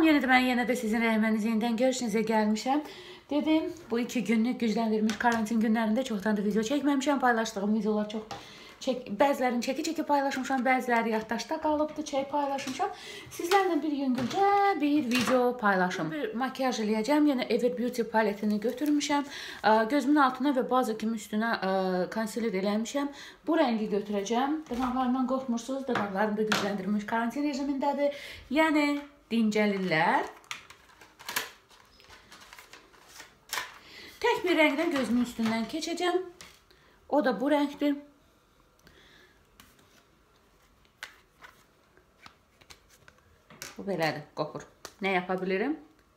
Yenə də sizin rəhmənizə yenidən görüşünüzə gəlmişəm. Dedim, bu 2 günlük gücləndirilmiş karantin günlərində çoxdan da video çəkməmişəm. Paylaşdığım videolar çox bəzilərini çəki-çəki paylaşmışam, bəziləri yaddaşda qalıbdı, paylaşmışam. Sizlərlə bir yüngülcə bir video paylaşım. Bir makyaj eləyəcəm. Yenə Ever Beauty paletini götürmüşəm. Gözümün altına və bazı kimi üstünə konsiler eləmişəm. Bu rəngi götürəcəm. Dırnaqlarımdan qorxmursunuz. Dırnaqlarım da gücləndirilmiş karantin rejimindədir. Yəni dincəlirlər. Tək bir rəngdən gözümün üstündən keçəcəm. O da bu rəngdir. Bu belədir, qopur. Nə yapa bilirim?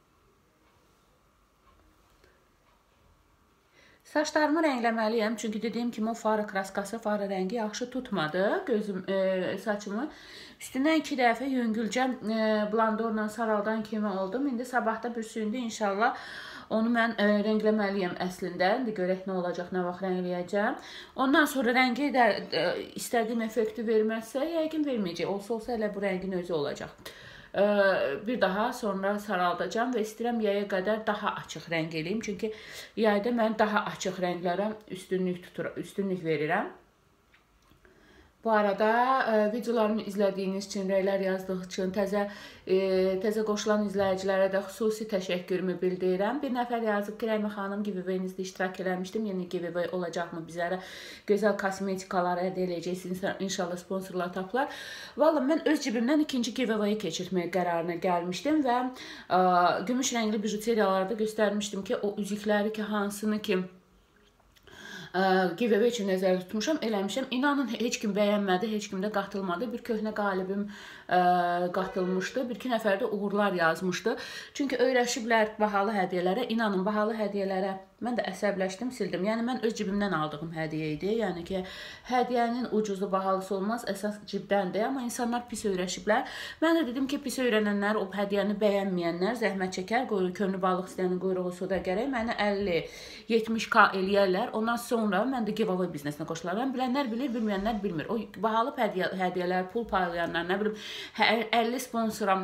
Saçlarımı rəngləməliyəm. Çünki dediyim kimi o fara kraskası, fara rəngi yaxşı tutmadı saçımı. Üstündən 2 dəfə yüngülcə blondorla saraldan kimi oldum. İndi sabahda bir sündü inşallah. Onu mən rəngləməliyəm əslində. İndi görək nə olacaq, nə vaxt rəngləyəcəm. Ondan sonra rəngi də istədiyim effekti verməzsə, yəqin verməyəcək. Olsa elə bu rəngin özü olacaq. Bir daha sonra saraldacağım və istəyirəm yaya qədər daha açıq rəng eləyim. Çünki yayda mən daha açıq rənglərə üstünlük verirəm. Bu arada videolarımı izlədiyiniz üçün, rəylər yazdığınız üçün, təzə qoşulan izləyicilərə də xüsusi təşəkkürümü bildirirəm. Bir nəfər yazıb ki, Rəhmə xanım giveaway-inizdə iştirak eləmişdim. Yeni giveaway olacaqmı bizlərə? Gözəl kosmetikalar əldə eləyəcəksiniz. İnşallah sponsorlar tapılar. Valla mən öz cibimdən ikinci giveaway-i keçirtməyə qərarına gəlmişdim və gümüş rəngli bijuteriyalarda göstərmişdim ki, o üzükləri ki, hansını ki giveaway üçün nəzərdə tutmuşam, eləmişəm. İnanın, heç kim bəyənmədi, heç kim də qatılmadı. Bir köhnə qalibim qatılmışdı. Bir-iki nəfər də uğurlar yazmışdı. Çünki öyrəşiblər bahalı hədiyyələrə. İnanın, bahalı hədiyyələrə mən də əsəbləşdim, sildim. Yəni, mən öz cibimdən aldığım hədiyyə idi. Yəni ki, hədiyyənin ucuzlu, bahalısı olmaz, əsas cibdəndir. Amma insanlar pis öyrəşiblər. Mən də dedim ki, pis öyrənənlər, o hədiyyəni bəyənməyənlər zəhmət çəkər, könlü balıq istəyənin quyruğu suda gərək. Mənə 50-70k eləyərlər. Ondan sonra mən də giveaway biznesinə qoşularam. Bilənlər bilir, bilməyənlər bilmir. O bahalı hədiyyələr, pul paylayanlar, nə bilim, 50 sponsoram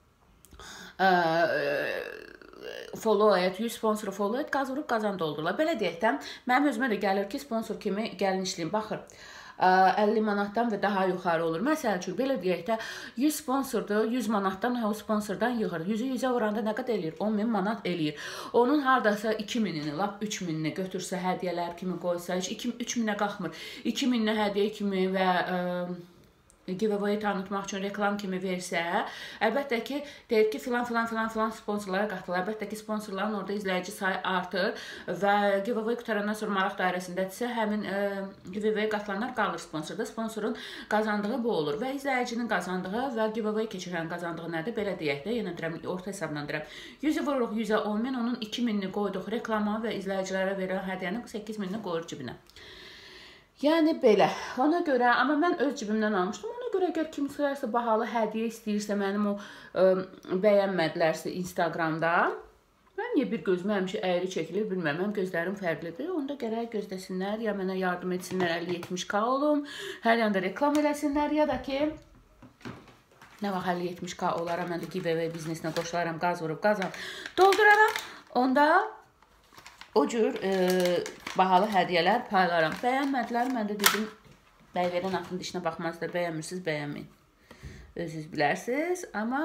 follow et, 100 sponsoru follow et, qaz vurub qazan doldururlar. Belə deyəkdən, mənim özümə də gəlir ki, sponsor kimi gəlmişliyim. Baxır, 50 manatdan və daha yuxarı olur. Məsəl üçün, belə deyək də, 100 sponsordur, 100 manatdan o sponsordan yığır. 100-ü 100-ə vuranda nə qədər eləyir? 10.000 manat eləyir. Onun haradasa 2.000-ini, lap 3.000-ini götürsə, hədiyyələr kimi qoysa, heç 3.000-ə qalxmır. 2.000-nə hədiyyə kimi və giveaway tanıtmaq üçün reklam kimi versə, əlbəttə ki, deyir ki, filan sponsorlara qatılır. Əlbəttə ki, sponsorların orada izləyici sayı artır və giveaway qutarandan sonra maraq dairəsindədirsə, həmin giveaway qatılanlar qalır sponsorda. Sponsorun qazandığı bu olur və izləyicinin qazandığı və giveaway keçirən qazandığı nədir? Belə deyək də, yenə deyirəm, orta hesablandırım. 100-ü vururuq 100-ə 10.000, onun 2.000-ni qoyduq reklama və izləyicilərə verilən hədiyyənin 8.000-ni qoyur cibinə. Yəni belə, ona görə, amma mən öz cibimdən almışdım, ona görə əgər kimsə bahalı hədiyyə istəyirsə, mənim o bəyənmədilərsə Instagramda, mən niyə bir gözüm həmişə əyri çəkilir, bilmirəm, mənim gözlərim fərqlidir, onda gərək gözləsinlər, ya mənə yardım etsinlər, 50-70k olum, hər yanda reklam eləsinlər, ya da ki, nə vaxt 50-70k olaraq, mən də giveaway biznesinə qoşularam, qaz vurub, qazan dolduraram, onda o cür bahalı hədiyyələr paylaram. Bəyənmədilər, mən də dedim, bəy verən atın dişinə baxmazdır, bəyənmirsiniz, bəyənməyin. Özünüz bilərsiniz, amma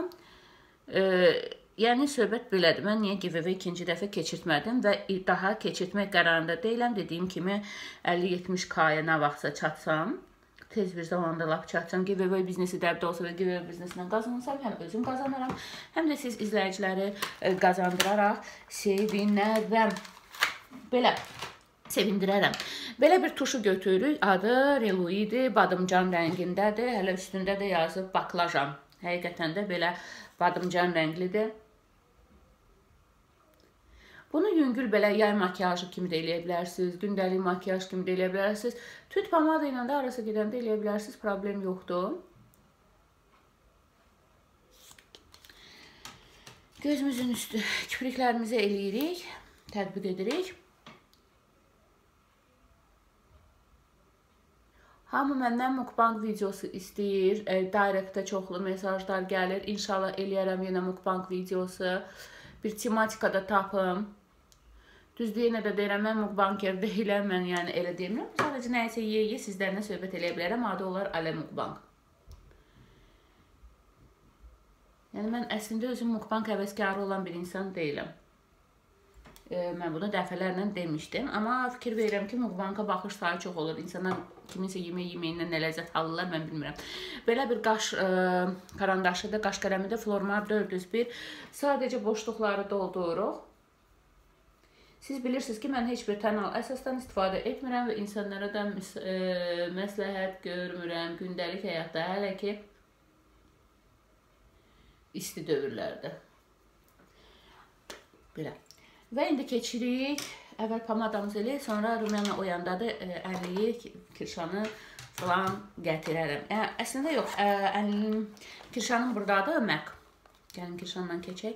yəni söhbət belədir. Mən niyə giveaway ikinci dəfə keçirtmədim və daha keçirtmək qərarında deyiləm. Dediyim kimi 50-70k-ya nə vaxtsa çatsam, tez bir zamanda lap çatacam. Giveaway biznesi dəbdə olsa və giveaway biznesindən qazansam, həm özüm qazanaram, həm də siz izləyiciləri qazandıraraq sevinərəm. Belə sevindirərəm. Belə bir tuşu götürürük. Adı Relui'dir. Badımcan rəngindədir. Hələ üstündə də yazıb baklajan. Həqiqətən də belə badımcan rənglidir. Bunu yüngül belə yay makyajı kimi də eləyə bilərsiniz. Gündəlik makyaj kimi də eləyə bilərsiniz. Tüt pomada ilə də arası gedəndə eləyə bilərsiniz. Problem yoxdur. Gözümüzün üstü kipriklərimizi eləyirik. Tətbiq edirik. Hamı məndən mukbang videosu istəyir. Directdə çoxlu mesajlar gəlir. İnşallah eləyərəm yenə mukbang videosu. Bir tematikada tapım. Düzdür, yenə də deyirəm, mən mukbanker deyiləm, mən yəni elə demirəm. Sadəcə nəyisə yeyə sizlərlə söhbət eləyə bilərəm. Adı olar Alə Mukbang. Yəni mən əslində özüm mukbang həvəskarı olan bir insan deyiləm. Mən bunu dəfələrlə demişdim. Amma fikir verirəm ki, mukbanga baxış sayı çox olur. İnsanlar kiminsə yeməyindən nə ləzzət alırlar, mən bilmirəm. Belə bir qaş karandaşıdır, qaş qələmi də Flormar 401. Sadəcə boşluqları doldururuq. Siz bilirsiniz ki, mən heç bir tənal əsasdan istifadə etmirəm və insanlara da məsləhət görmürəm gündəlik həyatda, hələ ki, isti dövrlərdə. Belə. Və indi keçirik, əvvəl pomadamızı eləyək, sonra Rumiana oyandadır, əliyik, kirşanı falan gətirərəm. Əslində yox, kirşanım buradadır, Mac. Gəlin kirşandan keçək.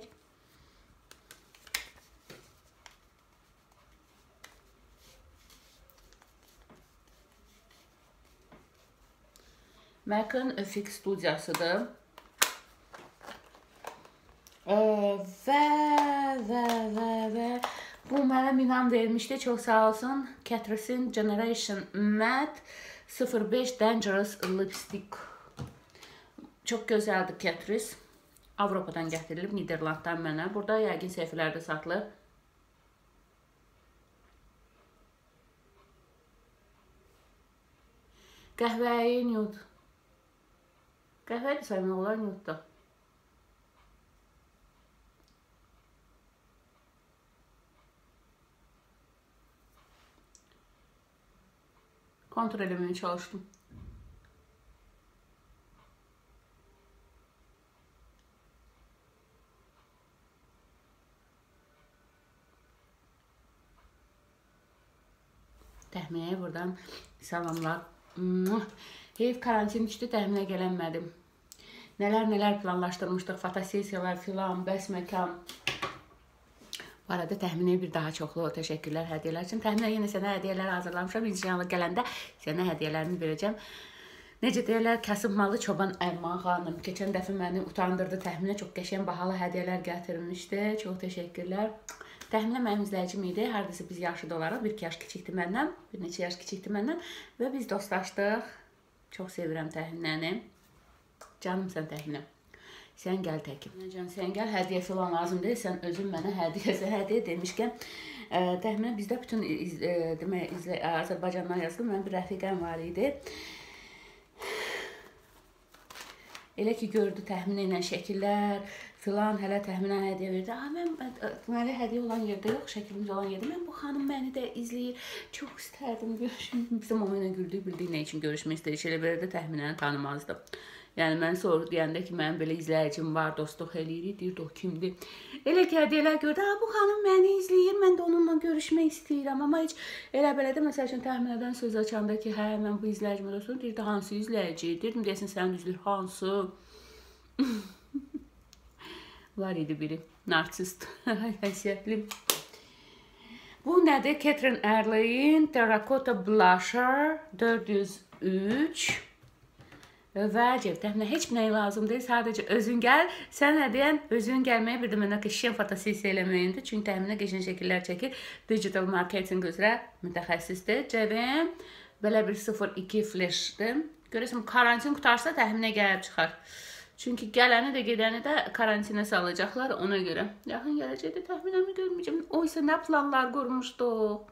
Mac'ın FX studiyasıdır. Və bu mənə Minan vermişdi, çox sağ olsun. Catrice'in Generation Matte 05 Dangerous Lipstick. Çox gözəldir Catrice. Avropadan gətirilib, Niderlanddan mənə. Burada yəqin səhifələrdə satılır. Qəhvəyi nude. Qəhvəyi saymaq olar nude'da. Kontrol eləməyə çalışdım. Təxminəyə buradan salamlar. Heyf karantin düşdü, təxminə gələnmədim. Nələr planlaşdırmışdıq, fotosesiyalar filan, bəs məkan. Bu arada təxminəyə bir daha çoxlu təşəkkürlər hədiyyələr üçün. Təxminə yenə sənə hədiyyələr hazırlamışam. İnşallah gələndə sənə hədiyyələrimi verəcəm. Necə deyirlər, kasıb malı çoban Ərman xanım. Keçən dəfə məni utandırdı. Təxminə çox qəşəng bahalı hədiyyələr gətirmişdi. Çox təşəkkürlər. Təxminə mənim izləyicim idi. Hardasa biz yaşlı olaraq, bir yaş kiçikdir məndən, bir neçə yaş kiçikdir məndən və biz dostlaşdıq. Çox sevirəm Təxminəni. Canımsan Təxminə. Sən gəl təkim. Can, sən gəl, hədiyyə filan lazım deyil. Sən özün mənə hədiyyə demişkən, Təxminə bizdə bütün Azərbaycandan yazılır. Mənim bir rəfiqəm var idi. Elə ki, gördü Təxminə ilə şəkillər filan, hələ Təxminə hədiyyə verdi. Mən hədiyyə olan yerdə yox, şəkilimiz olan yerdə. Mən bu xanım məni də izləyir. Çox istərdim görüşüm. Bizim o ilə güldüyü, bildiyi nə üçün görüşmək istəyir. Elə belə də Təxminəni tanımazdım. Yəni, mən soru deyəndə ki, mənim belə izləyicim var, dostluq eləyirik, deyirdi, o kimdir? Elə ki, hədiyələr gördü, bu xanım məni izləyir, mən də onunla görüşmək istəyirəm. Amma heç elə belə də, məsəl üçün, Təxminədən söz açanda ki, hə, mən bu izləyicimə dostluq, deyirdi, hansı izləyici? Deyirdim, deyəsin, sənin üzlür, hansı? Var idi biri, narsist, həsiyyətli. Bu nədir? Catherine Erlin Terracotta Blusher 403. Və Təxminə heç bir nəyə lazım deyil, sadəcə özün gəl. Sən nə deyən, özün gəlməyə bir də mənə qəşəng fotosesiya eləməyindir. Çünki Təxminə qəşəng şəkillər çəkir. Digital marketing üzrə mütəxəssisdir. Cəvim belə bir 02 flashdır. Görəsən, karantin qutarsa Təxminə gəlib çıxar. Çünki gələni də gedəni də karantinə salacaqlar ona görə. Yaxın gələcəkdə Təxminəmi görməyəcəm. Oysa nə planlar qurmuşduq.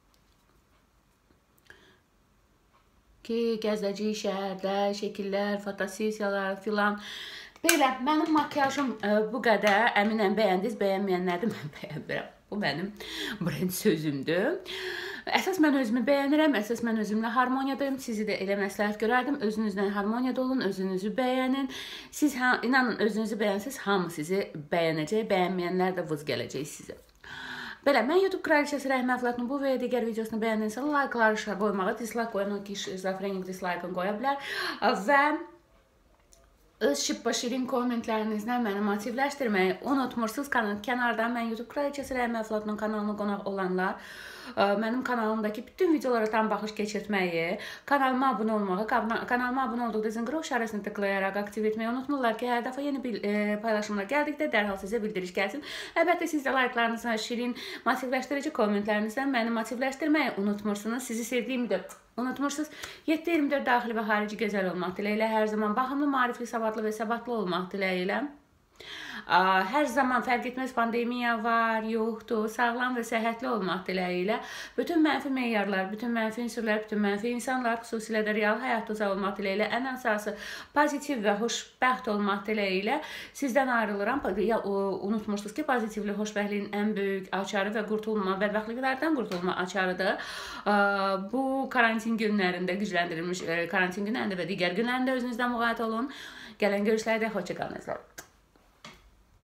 Ki, gəzəcəyik şəhərdə, şəkillər, fotosesiyalar filan. Belə, mənim makyajım bu qədər. Əminəm, bəyəndiniz, bəyənməyənlərdir, mən bəyənmirəm. Bu mənim brend sözümdür. Əsas mən özümü bəyənirəm, əsas mən özümlə harmoniyadayım. Sizi də elə məsləhət görərdim. Özünüzlə harmoniyada olun, özünüzü bəyənin. Siz, inanın, özünüzü bəyənsiniz, hamı sizi bəyənəcək, bəyənməyənlər də vız gələcək sizə. Belə, mən YouTube Kraliçəsi Rəhmə Əflatun bu və digər videosunu bəyəndinsə, like-ları qoymağı, dislike qoyan o ki, şizofrenik dislike-ını qoya bilər və Öz şirin kommentlərinizlə məni motivləşdirməyi unutmursunuz. Kənardan mən YouTube Kraliçəsi Rəhimə Əflatun kanalına qonaq olanlar mənim kanalımdakı bütün videolara tam baxış keçirtməyi, kanalıma abunə olmağı, kanalıma abunə olduqda zınqrov işarəsini tıklayaraq aktiv etməyi unutmurlar ki, hər dəfə yeni bir paylaşımlar gəldikdə dərhal sizə bildiriş gəlsin. Əlbəttə siz də layıqlarınızla, şirin, motivləşdirici kommentlərinizlə məni motivləşdirməyi unutmursunuz. Sizi sevdiyimi də unutmursunuz. 7-24 daxili və xarici gözəl olmaq diləyilə, hər zaman baxımlı, maarifli, savadlı və səbatlı olmaq diləyilə. Hər zaman fərq etməz pandemiya var, yoxdur, sağlam və səhhətli olmaq diləyilə. Bütün mənfi meyarlar, bütün mənfi unsurlar, bütün mənfi insanlar, xüsusilə də real həyatda uzaq olmaq diləyilə, ən əsası pozitiv və xoşbəxt olmaq diləyilə sizdən ayrılıram. Unutmursunuz ki, pozitivli xoşbəxtliyin ən böyük açarı və qurtulma, bədbəxtliklərdən qurtulma açarıdır. Bu karantin günlərində, gücləndirilmiş karantin günlərində və digər günlərində özünüzdən müğayət olun. Gələn görüşlərdə xoşça qalın.